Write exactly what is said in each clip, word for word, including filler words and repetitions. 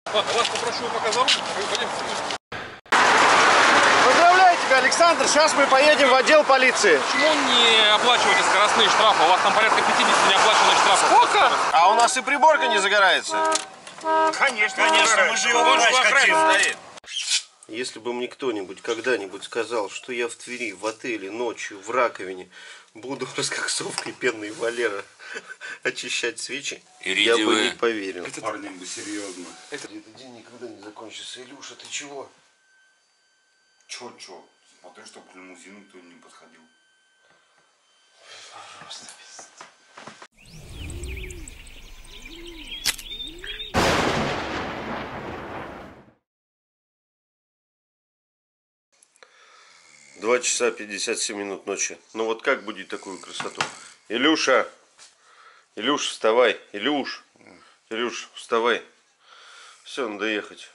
Ладно, вас попрошу пока за руль. Поздравляю тебя, Александр. Сейчас мы поедем в отдел полиции. Почему не оплачиваете скоростные штрафы? У вас там порядка пятидесяти неоплаченных штрафов. Сколько? А у нас и приборка не загорается. Конечно, конечно, мы же его хотим. Если бы мне кто-нибудь когда-нибудь сказал, что я в Твери, в отеле, ночью, в раковине буду раскоксовкой пенной Валера очищать свечи, я бы не поверил. Это парнем бы серьезно. Этот день никогда не закончится. Илюша, ты чего? Чё, чё? Смотри, чтобы к лимузину кто не подходил. Пожалуйста. Два часа пятьдесят семь минут ночи. Ну вот как будить такую красоту? Илюша! Илюш, вставай! Илюш! Илюш, вставай! Все, надо ехать.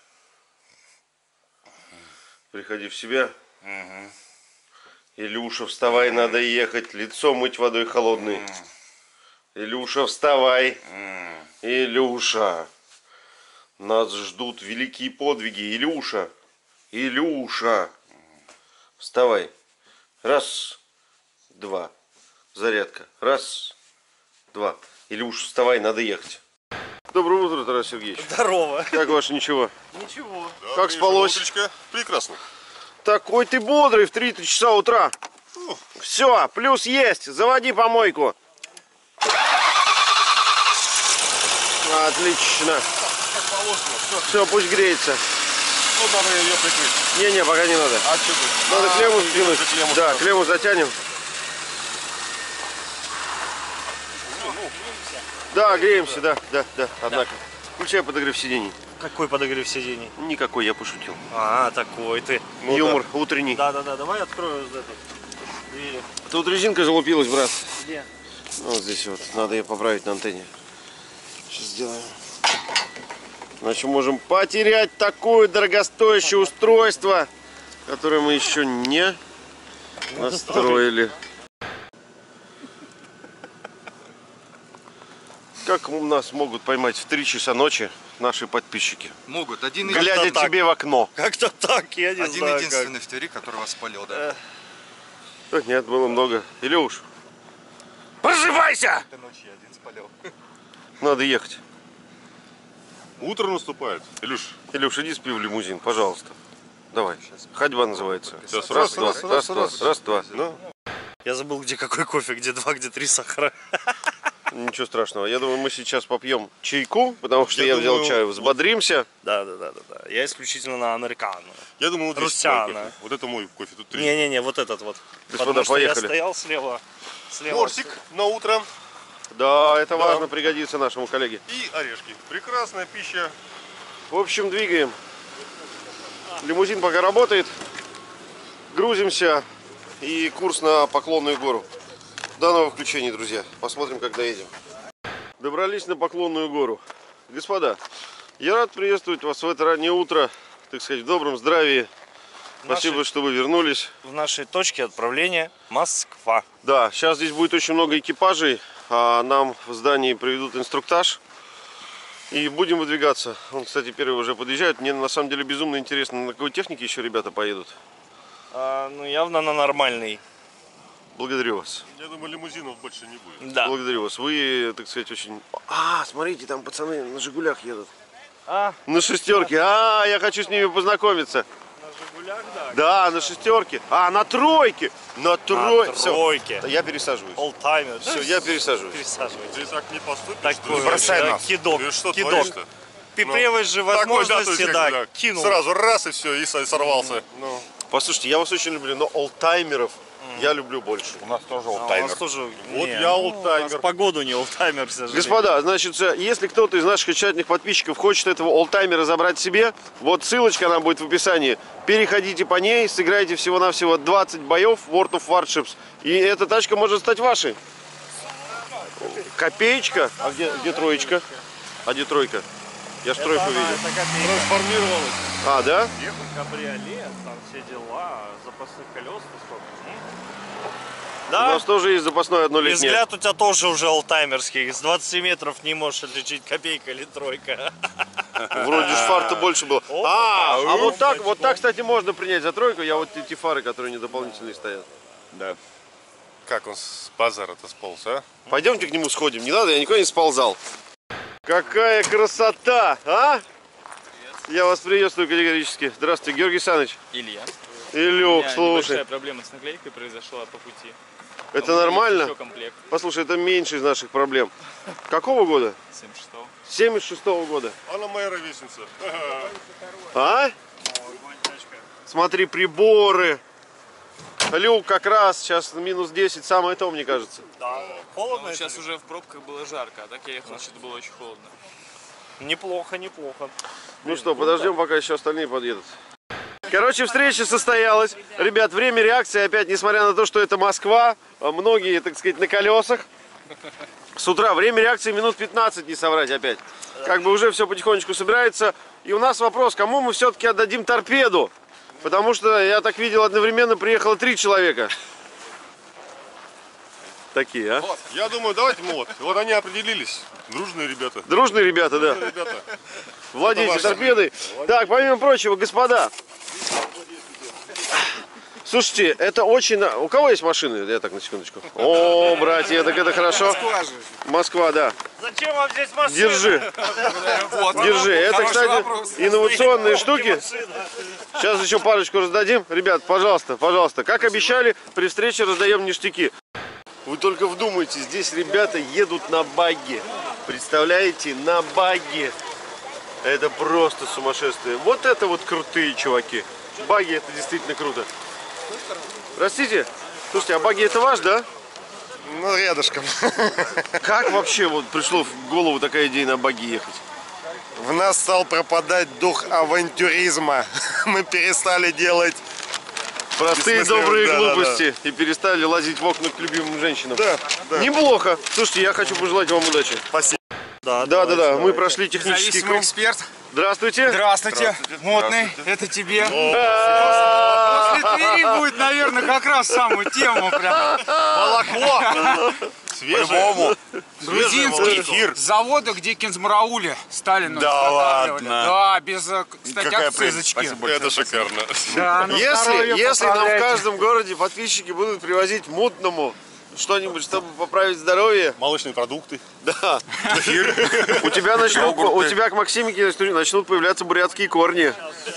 Приходи в себя. Угу. Илюша, вставай, надо ехать. Лицо мыть водой холодной. Угу. Илюша, вставай! Угу. Илюша! Нас ждут великие подвиги. Илюша! Илюша! Вставай. Раз, два. Зарядка. Раз, два. Илюш, вставай, надо ехать. Доброе утро, Тарас Сергеевич. Здорово. Как ваше ничего? Ничего. Да, как спалось? Утречка. Прекрасно. Такой ты бодрый в три-три часа утра. Ну. Все, плюс есть. Заводи помойку. Отлично. Как положено. Все, все пусть греется. Ну, надо ее прикрыть. Не-не, пока не надо. А что будет? Надо а, клемму сдвинуть. Клемму да, сразу. клемму затянем. Ну, ну. Да, греемся, да, да, да. Однако. Включай подогрев сидений. Какой подогрев сидений? Никакой, я пошутил. А, такой ты. Ну, юмор да. Утренний. Да-да-да, давай открою вот эту дверь. Тут резинка залупилась, брат. Где? Ну, вот здесь вот. Надо ее поправить на антенне. Сейчас сделаем. Иначе можем потерять такое дорогостоящее устройство, которое мы еще не настроили. Как нас могут поймать в три часа ночи наши подписчики? Могут. Один глядя тебе в окно. Как-то так, я не Один знаю. Один единственный как. в Твери, который вас спалил, да? Э... Нет, было много. Илюш, просыпайся! Этой ночью один спалил. Надо ехать. Утро наступает. Илюш. Илюш, иди спи в лимузин, пожалуйста. Давай. Ходьба называется. Сейчас, раз, раз, два, раз, раз, раз, два, раз. раз, два. Ну, Я забыл, где какой кофе, где два, где три сахара. ничего страшного. Я думаю, мы сейчас попьем чайку, потому что я, Я взял думаю, чаю. Взбодримся. Да, да, да, да, да. Я исключительно на американо. Я думаю, вот здесь Русяна. мой кофе. Вот это мой кофе. Тут три. Не-не-не, вот этот вот. Господа, Потому что поехали. я стоял слева. слева. Тортик на утро Да, это Да. важно, пригодится нашему коллеге. и орешки. Прекрасная пища. В общем, двигаем. Лимузин пока работает. Грузимся. И курс на Поклонную гору. До новых включений, друзья. Посмотрим, как доедем. Добрались на Поклонную гору. Господа, я рад приветствовать вас в это раннее утро. Так сказать, в добром здравии. Спасибо, Нашей... что вы вернулись. В нашей точке отправления Москва. Да, сейчас здесь будет очень много экипажей. А нам в здании проведут инструктаж. И будем выдвигаться. Он, кстати, первый уже подъезжает. Мне на самом деле безумно интересно, на какой технике еще ребята поедут. А, ну, явно на нормальный. Благодарю вас. Я думаю, лимузинов больше не будет. Да. Благодарю вас. Вы, так сказать, очень... А, смотрите, там пацаны на Жигулях едут. А? На шестерке. А, я хочу с ними познакомиться. На Жигулях, да. Да, на шестерке. А, на тройке. На, трой... На Всё. тройке. Я пересаживаюсь. Олдтаймер. Все, я пересаживаюсь. Пересаживайтесь. Ты так не поступишь. Такой что бросай ли? нас. Кидок. Ты что Кидок. творишь-то? При Ну, первой же Такой, да, то возможности, есть, да, как бы, кинул. Сразу раз и все, и сорвался. Ну, послушайте, я вас очень люблю, но олдтаймеров я люблю больше. У нас тоже А у олдтаймер. нас тоже... Вот не, я ну, олдтаймер. у нас погоду не олдтаймер, к сожалению. Господа, значит, если кто-то из наших очаровательных подписчиков хочет этого олдтаймера забрать себе, вот ссылочка, она будет в описании. Переходите по ней, сыграйте всего-навсего двадцать боев в World of Warships. И эта тачка может стать вашей. Копеечка. А где, где троечка? А где тройка? Я ж тройку видел. Трансформировалась. А, да? Кабриолет, там все дела, запасных колес, сколько? У Да? нас тоже есть запасной И однолетний. взгляд у тебя тоже уже олдтаймерский. С двадцати метров не можешь отличить, копейка или тройка. Вроде ж фар-то больше было. А, а вот так, вот так, кстати, можно принять за тройку. Я вот эти фары, которые не дополнительные стоят. Да. Как он с базара-то сполз, а? Пойдемте к нему сходим. Не надо, я никуда не сползал. Какая красота, а? Я вас приветствую категорически. Здравствуйте, Георгий Саныч. Илья. Илюк, слушай. Небольшая проблема с наклейкой произошла по пути. Это нормально? Еще комплект. Послушай, это меньше из наших проблем. Какого года? семьдесят шестого. семьдесят шестого года. Она моя ровесница. А? Смотри, приборы. Люк как раз сейчас минус десять, самое то, мне кажется. Холодно? Ну, сейчас уже в пробках было жарко, а так я ехал, что-то было очень холодно. Неплохо, неплохо. Ну что, подождем, пока еще остальные подъедут. Короче, встреча состоялась. Ребят, время реакции опять, несмотря на то, что это Москва, многие, так сказать, на колесах. С утра время реакции минут пятнадцать, не соврать опять. Как бы уже все потихонечку собирается. И у нас вопрос, кому мы все-таки отдадим торпеду? Потому что, я так видел, одновременно приехало три человека. Такие, а? Я думаю, давайте мы вот. Вот они определились. Дружные ребята. Дружные ребята, да. Ребята. Владейте торпедой. Так, помимо прочего, господа. Слушайте, это очень... У кого есть машины? Я так, на секундочку. О, братья, так это хорошо. Москва, да. Зачем вам здесь машина? Держи. Держи. Это, кстати, инновационные штуки. Сейчас еще парочку раздадим. Ребят, пожалуйста, пожалуйста. Как обещали, при встрече раздаем ништяки. Вы только вдумайтесь, здесь ребята едут на багги. Представляете, на багги. Это просто сумасшествие. Вот это вот крутые чуваки. Багги, это действительно круто. Простите, слушайте, а багги это ваш, да? Ну, рядышком. Как вообще вот пришло в голову такая идея на багги ехать? В нас стал пропадать дух авантюризма. Мы перестали делать... Простые Бессмысленно, добрые да, глупости. И перестали лазить в окна к любимым женщинам. Да, да. Неплохо. Слушайте, я хочу пожелать вам удачи. Спасибо. Да, да, да, да. Мы прошли технический Зависимый круг. эксперт. Здравствуйте. Здравствуйте. Модный. Это тебе. А, После Твери будет, наверное, как раз самую тему прям. Молоко. Свежее. Грузинский. Эфир. С завода, где Кинзмараули Сталину Да изготавливали. ладно? Да, без, э, кстати, Какая акцизочки. прелесть. Спасибо большое. Это шикарно. Да, ну, Если, здоровья если нам в поправляйте. каждом городе подписчики будут привозить мутному что-нибудь, чтобы поправить здоровье, Молочные продукты. да. У тебя начнут, у тебя к Максимике начнут появляться бурятские корни.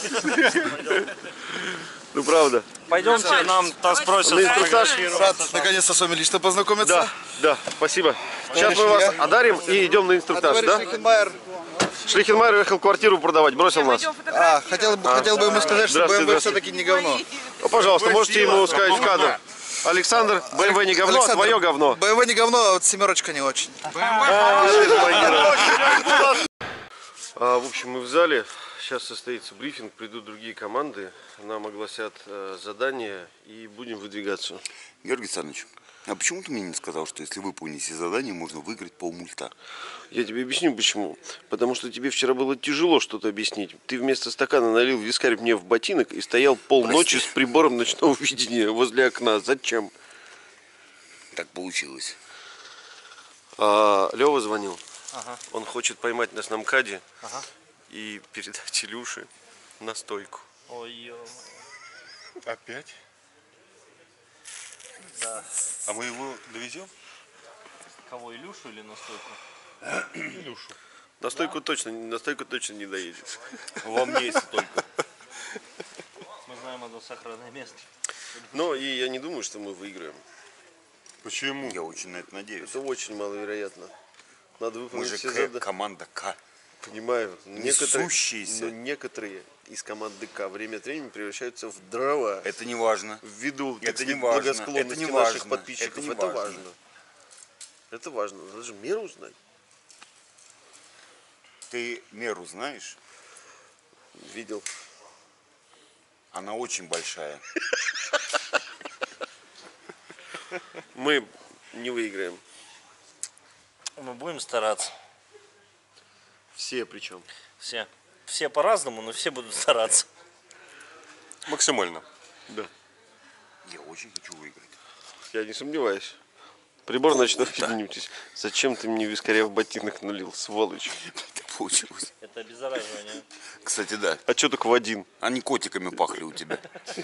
Ну правда. Пойдемте, нам нас просят На инструктаж. сфотографироваться. Наконец-то с вами лично познакомиться. Да, да, спасибо. Сейчас мы вас одарим и идем на инструктаж, да? Шлихенмайер. Шлихенмайер уехал квартиру продавать, бросил нас. А, хотел бы, хотел бы ему сказать, что Здравствуйте, бэ эм вэ здравствуйте. все-таки не говно. Ну, пожалуйста, можете ему сказать в кадр. Александр, бэ эм вэ не говно, а Александр, твое говно. бэ эм вэ не говно, а вот семерочка не очень. А, в общем, мы в зале. Сейчас состоится брифинг, придут другие команды. Нам огласят э, задания и будем выдвигаться. Георгий Александрович, а почему ты мне не сказал, что если выполните задание, можно выиграть полмульта? Я тебе объясню почему. Потому что тебе вчера было тяжело что-то объяснить. Ты вместо стакана налил вискарь мне в ботинок и стоял полночи Прости. с прибором ночного видения возле окна. Зачем? Так получилось. А, Лёва звонил. Ага. Он хочет поймать нас на МКАДе Ага. и передать Илюше на стойку. Ой, ё. Опять? Да. А мы его довезем? Кого, Илюшу или настойку? Илюшу. На стойку точно, на стойку точно не доедешь. Во мне есть только. Мы знаем одно сохранное место. Но и я не думаю, что мы выиграем. Почему? Я очень на это надеюсь. Это очень маловероятно. Надо Мы выполнить же все К- задания. команда К. Понимаю. Некоторые, Несущиеся. но некоторые из команды К время от времени превращаются в дрова. Это не важно. Ввиду, так Это сказать, не важно. благосклонности Это не наших важно. подписчиков. Это не Это важно. важно. Это важно. Надо же меру знать. Ты меру знаешь? Видел. Она очень большая. Мы не выиграем. Мы будем стараться. Все причем. Все. Все по-разному, но все будут стараться. Максимально. Да. Я очень хочу выиграть. Я не сомневаюсь. Прибор ночного видения. Зачем ты мне вискаря в ботинок налил, сволочь? получилось. Это обеззараживание. Кстати, да. А что только в один? Они котиками пахли у тебя.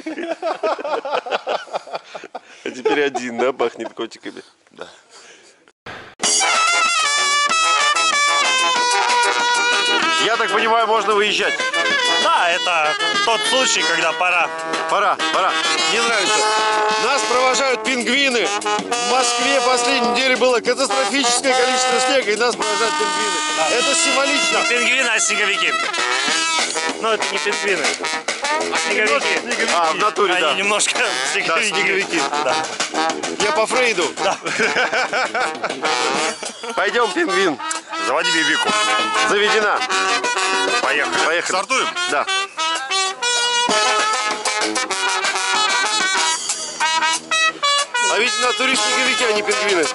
А теперь один, да, пахнет котиками? Да. Я так понимаю, можно выезжать. Да, это тот случай, когда пора. Пора, пора. Мне нравится. Нас провожают пингвины. В Москве последней неделе было катастрофическое количество снега, и нас провожают пингвины. Да. Это символично. Не пингвины, а снеговики. Ну, это не пингвины. А снеговики. снеговики. А, в натуре, Они да. немножко снеговики. Да, снеговики. Да. Я по Фрейду. Да. Пойдем, пингвин. Заводи бибику. Заведена. Поехали. Поехали. Стартуем? Да. А ведь на туристе снеговики, а не пингвины.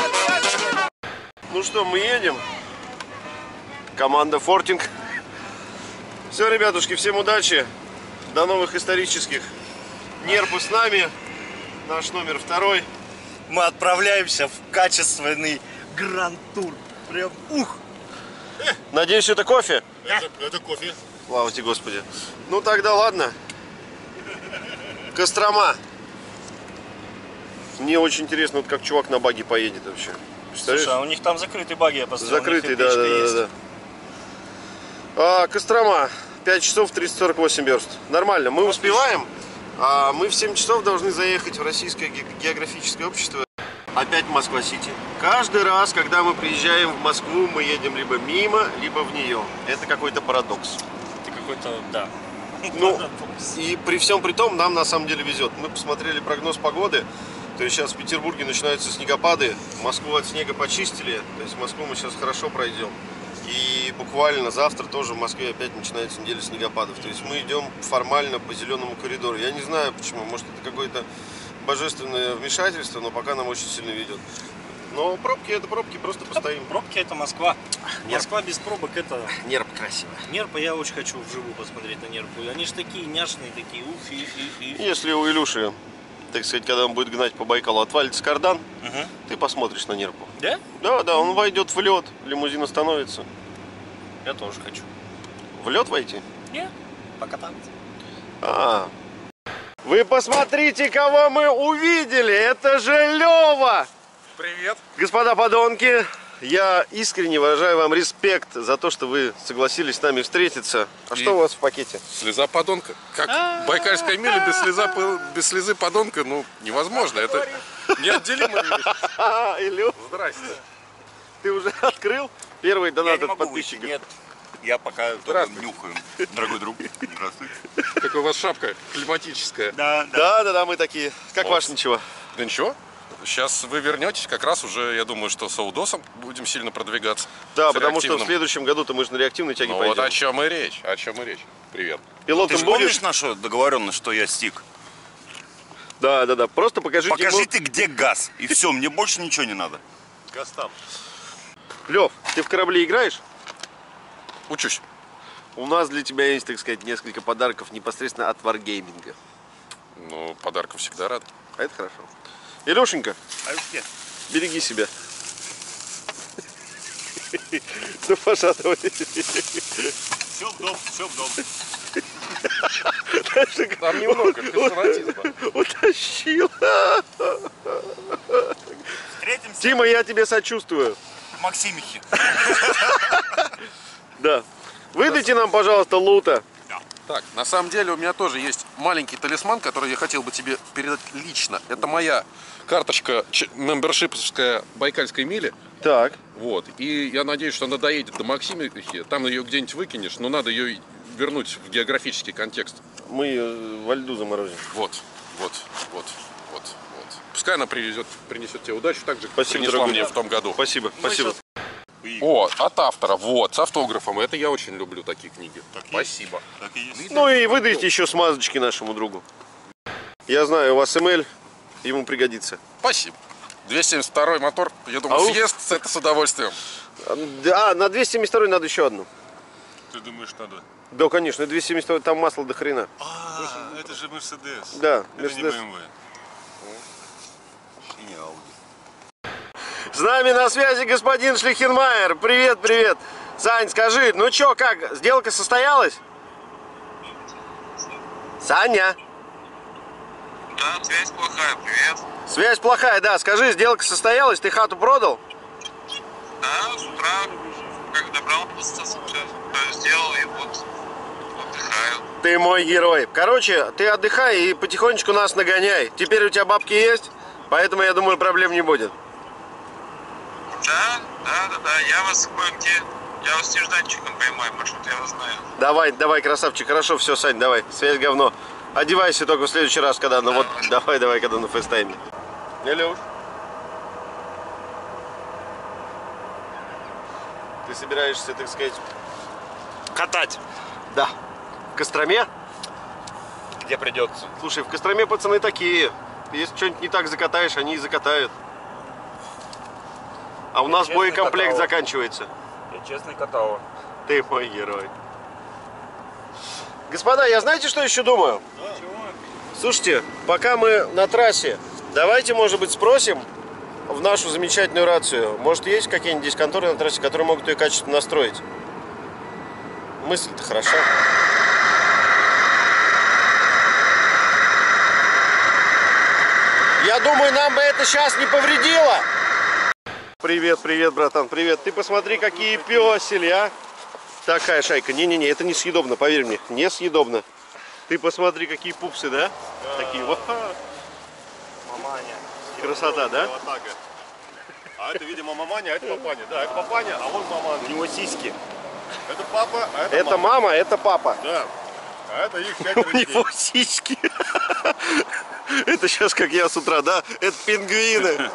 Ну что, мы едем. Команда Фортинг. Все, ребятушки, всем удачи. До новых исторических. Нерпы с нами. Наш номер второй. Мы отправляемся в качественный гранд-тур. Прям ух! Надеюсь, это кофе? Это, это кофе. Слава тебе, Господи. Ну тогда ладно. Кострома. Мне очень интересно, вот как чувак на баги поедет вообще. Представляешь? Слушай, а у них там закрытый баги, я посмотрел. Закрытый, да, да, да, да. А, Кострома. пять часов тридцать сорок восемь верст. Нормально, мы успеваем. А мы в семь часов должны заехать в Российское ге- географическое общество. Опять Москва-Сити. Каждый раз, когда мы приезжаем в Москву, мы едем либо мимо, либо в нее. Это какой-то парадокс. Это какой-то, да. Ну, и при всем при том, нам на самом деле везет. Мы посмотрели прогноз погоды. То есть сейчас в Петербурге начинаются снегопады. Москву от снега почистили. То есть Москву мы сейчас хорошо пройдем. И буквально завтра тоже в Москве опять начинается неделя снегопадов. То есть мы идем формально по зеленому коридору. Я не знаю почему. Может, это какое-то божественное вмешательство, но пока нам очень сильно ведет. Но пробки это пробки, просто постоим. Пробки это Москва. Нерп. Москва без пробок это... Нерп красиво. Нерпа я очень хочу вживую посмотреть на нерпу. Они же такие няшные, такие уф, их, их, их. Если у Илюши, так сказать, когда он будет гнать по Байкалу, отвалится кардан, Угу. ты посмотришь на нерпу. Да? Да, да, он войдет в лед, лимузин остановится. Я тоже хочу. В лед войти? Нет, покататься. А. Вы посмотрите, кого мы увидели! Это же Лева! Привет. Господа подонки, я искренне выражаю вам респект за то, что вы согласились с нами встретиться. А И- что у вас в пакете? Слеза подонка. Как байкальская миля без, слеза, без слезы подонка, ну, невозможно. Это неотделимая вещь. А, Илю, Здрасте. ты уже открыл первый Я донат не от могу выйти, подписчиков? нет. Я пока только Здравствуйте. нюхаю. Дорогой друг, здравствуйте. Какая у вас шапка климатическая. Да, да. Да, да, да, мы такие. Как Вот. ваш ничего? Да ничего. Сейчас вы вернетесь, как раз уже, я думаю, что с Аудосом будем сильно продвигаться. Да, С потому что в реактивным. следующем году-то мы же на реактивной тяге Ну пойдем. вот о чем и речь, о чем и речь. Привет. Ты Пилотом же будешь? помнишь нашу договоренность, что я стик? Да, да, да. Просто покажите Покажите, где газ. И все, мне больше ничего не надо. Газ там. Лев, ты в корабле играешь? Учусь. У нас для тебя есть, так сказать, несколько подарков непосредственно от Wargaming. Ну, подарков всегда рад. А это хорошо. Илюшенька, А где? береги себя. Ну, пожалуй. Все в дом, все в дом. Там немного консерватизма. Утащил. Встретимся Тима, я тебе сочувствую. в Максимихе. Да. Выдайте нам, пожалуйста, лута. Так, на самом деле у меня тоже есть маленький талисман, который я хотел бы тебе передать лично. Это моя карточка ч- мембершиповская Байкальской мили. Так. Вот. И я надеюсь, что она доедет до Максимихи. Там ее где-нибудь выкинешь, но надо ее вернуть в географический контекст. Мы ее во льду заморозим. Вот, вот, вот, вот, вот. Пускай она привезет, принесет тебе удачу, так же, как Спасибо, принесла дорогой. мне в том году. Спасибо, спасибо. О, от автора, вот, с автографом. Это я очень люблю такие книги. Спасибо. Так и есть. Ну и выдайте еще смазочки нашему другу. Я знаю, у вас эм эль, ему пригодится. Спасибо. двести семьдесят второй мотор, я думаю, Ау. съест это с удовольствием. А, на двести семьдесят второй надо еще одну. Ты думаешь, надо? Да, конечно, двести семьдесят второй, там масло до хрена. А, это же Мерседес. Да, Это не Мерседес. бэ эм вэ. И не Ауди. С нами на связи господин Шлихенмайер. Привет, привет. Сань, скажи, ну чё, как, сделка состоялась? Саня. Да, связь плохая, привет. Связь плохая, да. Скажи, сделка состоялась, ты хату продал? Да, с утра, как добрался, все сделал и вот отдыхаю. Ты мой герой. Короче, ты отдыхай и потихонечку нас нагоняй. Теперь у тебя бабки есть, поэтому, я думаю, проблем не будет. Да, да, да, да, я вас кое-где, я вас нежданчиком поймаю, маршрут, я вас знаю. Давай, давай, красавчик. Хорошо, все, Сань, давай. Связь говно. Одевайся только в следующий раз, когда, ну вот, давай, давай, когда на фейстайме. Илюш. Ты собираешься, так сказать... Катать. Да. В Костроме? Где придется. Слушай, в Костроме пацаны такие. Если что-нибудь не так закатаешь, они и закатают. А у нас честный боекомплект катал. заканчивается. Я честный катал. Ты мой герой. Господа, я знаете, что еще думаю? Слушайте, пока мы на трассе, давайте, может быть, спросим в нашу замечательную рацию. Может, есть какие-нибудь здесь конторы на трассе, которые могут ее качественно настроить? Мысль-то хороша. Я думаю, нам бы это сейчас не повредило. Привет, привет, братан, привет. Ты посмотри, какие песели, а. Такая шайка. Не-не-не, это не съедобно, поверь мне, не съедобно. Ты посмотри, какие пупсы, да? Да. Такие, вот. Маманя. Красота, да? А это, видимо, маманя, а это папаня. Да, это папаня, а он маманя. У него сиськи. Это папа, а это, Это мама. мама, это папа. Да. А это их пять У детей. него сиськи. Это сейчас как я с утра, да? Это пингвины.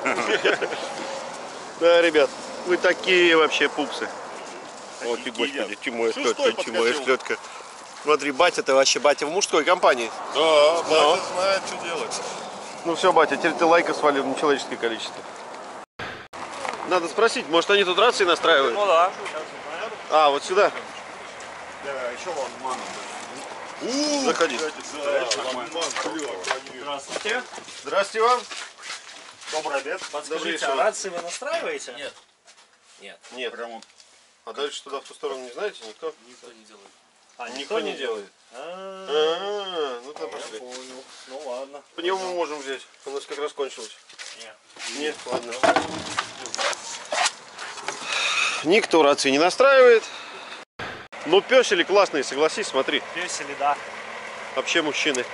Да, ребят, вы такие вообще пупсы. О, ты, господи, тимоя Шестой клетка, тимоя подскочил. клетка. Смотри, батя-то вообще, батя в мужской компании. Да, батя знает, что делать. Ну все, батя, теперь ты лайка свалил в нечеловеческое количество. Надо спросить, может они тут рации настраивают? Ну да. А, вот сюда. Да, еще вон мама. Заходи. Здравствуйте. Здравствуйте вам. Добрый обед. Подскажите, а рации вы настраиваете? Нет. Нет. Нет. Прямо. А дальше туда, в ту сторону, не знаете, никто? Никто не делает. А, никто не делает? А, А, ну то пошли. понял. Ну ладно. Пневму мы можем взять. У нас как раз кончилось. Нет. Нет, ладно. Никто рации не настраивает. Но песели классные, согласись, смотри. Песели, да. Вообще мужчины.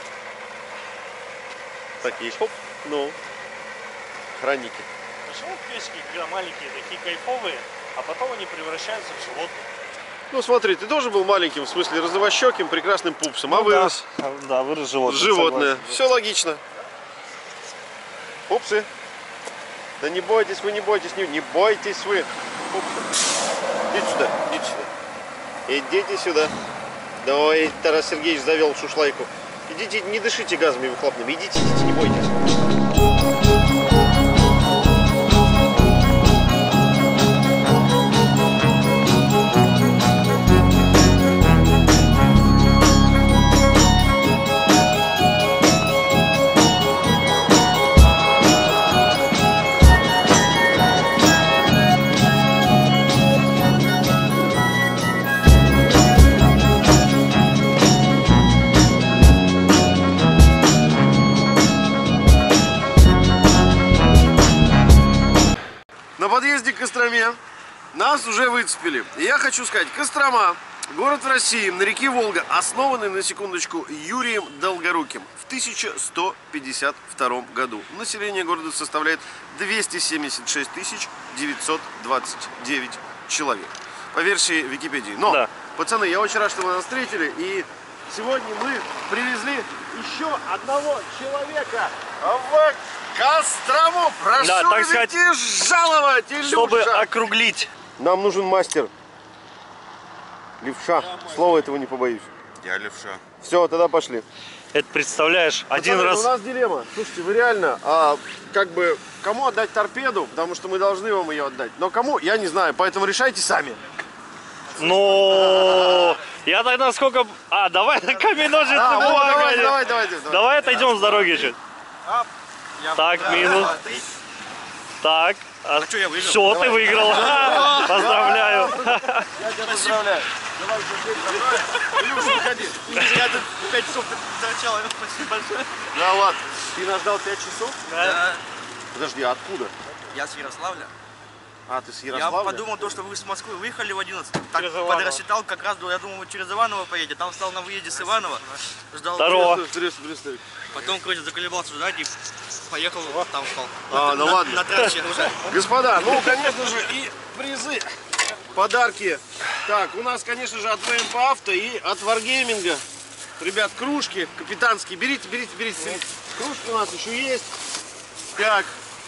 Такие, хоп, ну, охранники. Почему песики, когда маленькие, такие кайфовые, а потом они превращаются в животных? Ну смотри, ты тоже был маленьким, в смысле розовощеким, прекрасным пупсом, а вырос Да, да, вырос животное. животное. согласен. Все логично. Пупсы. Да не бойтесь вы, не бойтесь, не, не бойтесь вы. Пупсы. Идите сюда, идите сюда. Идите сюда. Давай, Тарас Сергеевич завел шушлайку. Идите, не дышите газами выхлопными. Идите, идите, не бойтесь. На подъезде к Костроме нас уже выцепили. И я хочу сказать, Кострома, город в России, на реке Волга, основанный, на секундочку, Юрием Долгоруким в тысяча сто пятьдесят втором году. Население города составляет двести семьдесят шесть тысяч девятьсот двадцать девять человек, по версии Википедии. Но, Да. пацаны, я очень рад, что вы нас встретили. И сегодня мы привезли еще одного человека в Кострому. Прошу Да, так сказать, жаловать, Илюша. Чтобы округлить. Нам нужен мастер. Левша. Слова этого не побоюсь. Я левша. Все, тогда пошли. Это представляешь, один Пацаны, раз... у нас дилемма. Слушайте, вы реально, а, как бы, кому отдать торпеду, потому что мы должны вам ее отдать. Но кому, я не знаю, поэтому решайте сами. Ну, я тогда сколько... А, давай на камень, ножницы, А, вот, бумага. давай, давай, давай, давай. Давай отойдем с дороги чуть. Так, минус. Так, а что я выиграл? все, ты выиграл. Поздравляю. Я тебя поздравляю. Давай, Илюша, выходи. Я тут пять часов торчал, спасибо большое. Да ладно. Ты нас ждал пять часов? Да. Подожди, а откуда? Я с Ярославля. А, ты с Я Ярославля? подумал, то, что вы с Москвы выехали в одиннадцать. Так Через Иваново. подрасчитал, как раз, я думал, вы через Иваново поедете. Там встал на выезде с Иваново. Ждал. Здорово. Приветствую, приветствую. Потом, короче, заколебался ждать и поехал, там встал. А, ну на, ладно. На трассе уже. Господа, ну, конечно же, и призы, подарки. Так, у нас, конечно же, от ВМП Авто и от Wargaming. Ребят, кружки капитанские. Берите, берите, берите. берите. Кружки у нас еще есть. Так.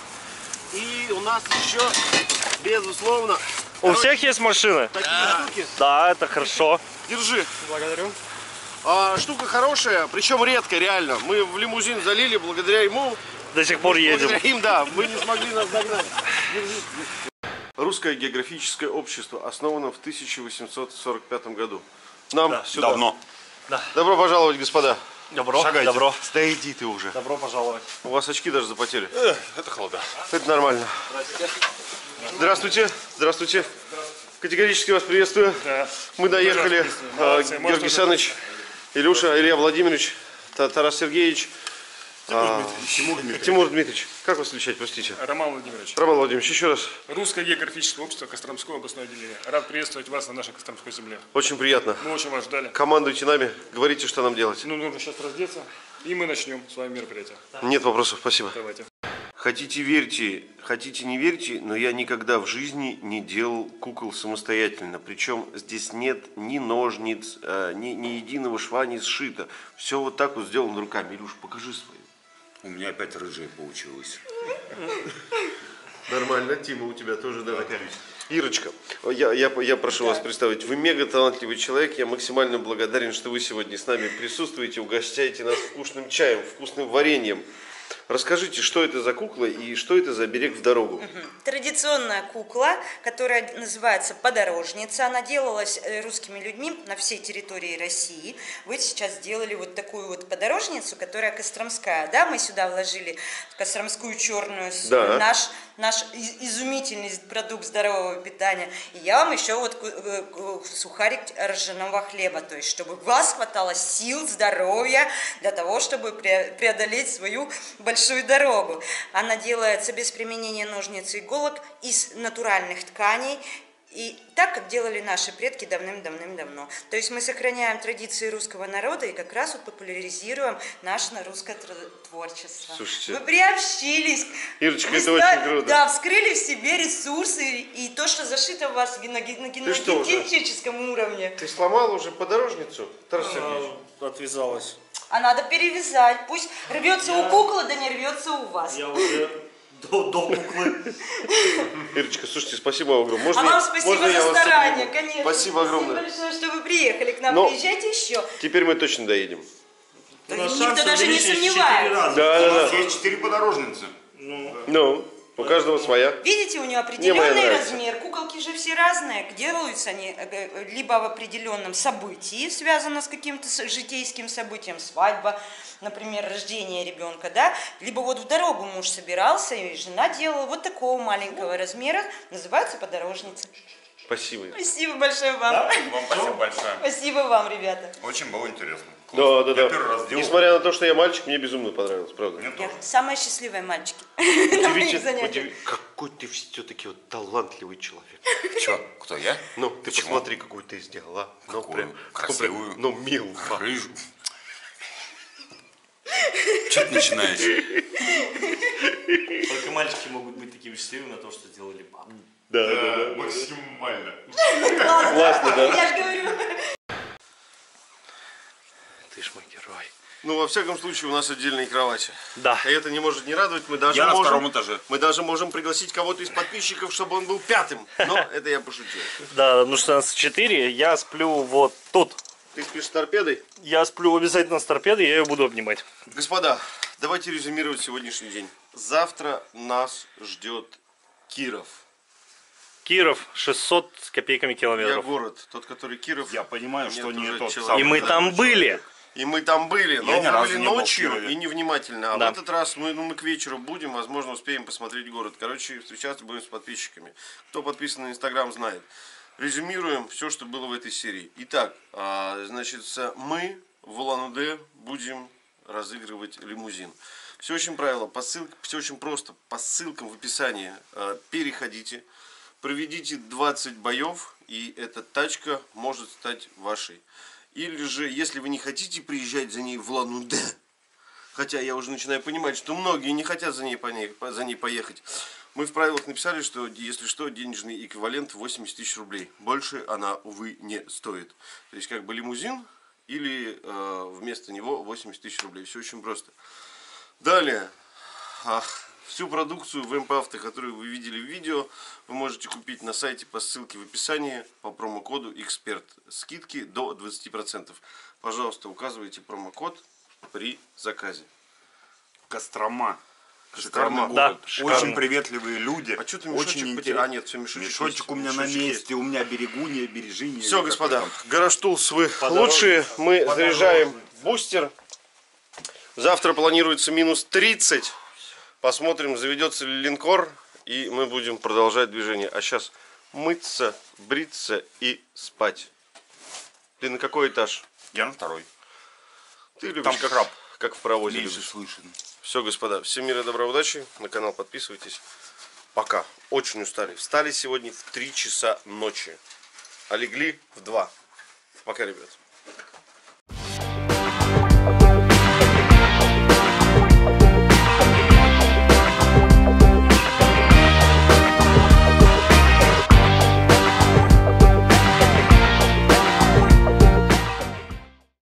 И у нас еще, безусловно, У всех есть машины? такие штуки. Да, это хорошо. Держи. Благодарю. А, штука хорошая, причем редкая, реально. Мы в лимузин залили, благодаря ему. До сих пор едем. Благодаря им, да, вы не смогли нас догнать. Держи. Русское географическое общество основано в тысяча восемьсот сорок пятом году. Нам сюда. Давно. Добро пожаловать, господа. Добро, Шагайте. добро. Да иди ты уже. Добро пожаловать. У вас очки даже запотели. Это холода. Это нормально. Здравствуйте. Здравствуйте. Категорически вас приветствую. Да. Мы доехали. А, Георгий Александрович, Илюша, Илья Владимирович, Та- Тарас Сергеевич, а, Тимур Дмитриевич. Тимур Дмитриевич. Как вас встречать, простите? Роман Владимирович, Роман Владимирович, еще раз. Русское географическое общество, Костромское областное отделение. Рад приветствовать вас на нашей Костромской земле. Очень приятно. Мы очень вас ждали. Командуйте нами, говорите, что нам делать. Ну, нужно сейчас раздеться, и мы начнем с вами мероприятие. Нет вопросов, спасибо. Давайте. Хотите верьте, хотите не верьте, но я никогда в жизни не делал кукол самостоятельно. Причем здесь нет ни ножниц, э, ни, ни единого шва не сшито. Все вот так вот сделано руками. Илюш, покажи свою. У меня опять рыжая получилась. Нормально, Тима, у тебя тоже, да, такая. Ирочка, я, я, я прошу вас представить, вы мега талантливый человек, я максимально благодарен, что вы сегодня с нами присутствуете, угощаете нас вкусным чаем, вкусным вареньем. Расскажите, что это за кукла и что это за оберег в дорогу? Традиционная кукла, которая называется подорожница. Она делалась русскими людьми на всей территории России. Вы сейчас сделали вот такую вот подорожницу, которая костромская. Да, мы сюда вложили костромскую черную соль, Да. наш, наш изумительный продукт здорового питания. И я вам еще вот сухарик ржаного хлеба, то есть чтобы у вас хватало сил, здоровья для того, чтобы преодолеть свою большую дорогу. Она делается без применения ножниц и иголок из натуральных тканей. И так, как делали наши предки давным-давным-давно. То есть мы сохраняем традиции русского народа и как раз вот популяризируем наше русское творчество. Слушайте. Вы приобщились. Ирочка, Вы это ста- очень круто. Да, вскрыли в себе ресурсы и то, что зашито в вас на, ге- на, ге- на что уже? генетическом уровне. Ты сломал уже подорожницу, Тарас Сергеевич? Отвязалась. А надо перевязать. Пусть рвется у куклы, да не рвется у вас. Я уже до, до куклы. Ирочка, слушайте, спасибо вам огромное. Можно А я- вам спасибо можно я за вас старание, обниму? конечно. Спасибо огромное. большое, что вы приехали к нам. Но- Приезжайте еще. Теперь мы точно доедем. Да никто даже не сомневается. Да, У да, нас да. есть четыре подорожницы. Ну, у каждого своя. Видите, у нее Мне моя определенный нравится. размер. Куколки же все разные. Делаются они э, либо в определенном событии, связано с каким-то с- житейским событием, свадьба, например, рождение ребенка, да, либо вот в дорогу муж собирался, и жена делала вот такого маленького размера, называется подорожница. Спасибо. Спасибо большое вам. Вам спасибо большое. Спасибо вам, ребята. Очень было интересно. Да, да, Я да. первый раз делал. Несмотря на то, что я мальчик, мне безумно понравилось, правда. Мне Я тоже. самые счастливые мальчики на моих Удивительно, занятиях. удив- какой ты все-таки вот талантливый человек. Че, кто я? Ну, ты Почему? посмотри, какую ты сделала. Ну, Какую? прям, Красивую. Ну, прям, ну, мил. Рыжую. Че ты начинаешь? Только мальчики могут быть такими счастливыми на то, что сделали папу. Да, да, да. Максимально. Классно, да? Я же говорю. Ты ж мой герой. Ну, во всяком случае, у нас отдельные кровати. Да. И это не может не радовать. Мы даже Я на можем, втором этаже. Мы даже можем пригласить кого-то из подписчиков, чтобы он был пятым. Но это я пошутил. Да, потому что нас четыре, я сплю вот тут. Ты спишь с торпедой? Я сплю обязательно с торпедой, я ее буду обнимать. Господа, давайте резюмировать сегодняшний день. Завтра нас ждет Киров. Киров шестьсот с копейками Я километров. город, тот, который Киров. Я понимаю, Нет что не уже тот человека. самый. И мы там были. И мы там были, но ни мы разу были не был в ночью Кирове. и невнимательно. А Да. в этот раз мы, ну, мы к вечеру будем, возможно, успеем посмотреть город. Короче, встречаться будем с подписчиками. Кто подписан на Инстаграм, знает. Резюмируем все, что было в этой серии. Итак, а, значит, мы в Улан-Удэ будем разыгрывать лимузин. Все очень правило, по ссылке, все очень просто. По ссылкам в описании а, переходите, проведите двадцать боев, и эта тачка может стать вашей. Или же, если вы не хотите приезжать за ней в Улан-Удэ, хотя я уже начинаю понимать, что многие не хотят за ней, по ней, за ней поехать, мы в правилах написали, что, если что, денежный эквивалент восемьдесят тысяч рублей. Больше она, увы, не стоит. То есть, как бы лимузин или э, вместо него восемьдесят тысяч рублей. Все очень просто. Далее. А, всю продукцию в МПАвто, которую вы видели в видео, вы можете купить на сайте по ссылке в описании по промокоду Эксперт. Скидки до двадцати процентов. Пожалуйста, указывайте промокод при заказе. Кострома. Шикарный Шикарный Да, город. шикарный. Очень приветливые люди. А что ты Очень мешочек потерял? интересно. А, нет, все, мешочек, Мешочек есть. у меня Мешочек на есть. месте, у меня берегуния, бережиния. Все, или господа, как там. Гараж Тулс, вы лучшие. Мы заряжаем бустер. Завтра планируется минус тридцать. Посмотрим, заведется ли линкор. И мы будем продолжать движение. А сейчас мыться, бриться и спать. Ты на какой этаж? Я на второй. Ты любишь Там как, храп. как в паровозе Меньше любишь. слышен. Все, господа, всем мира, добра, удачи. На канал подписывайтесь. Пока. Очень устали. Встали сегодня в три часа ночи. А легли в два. Пока, ребят.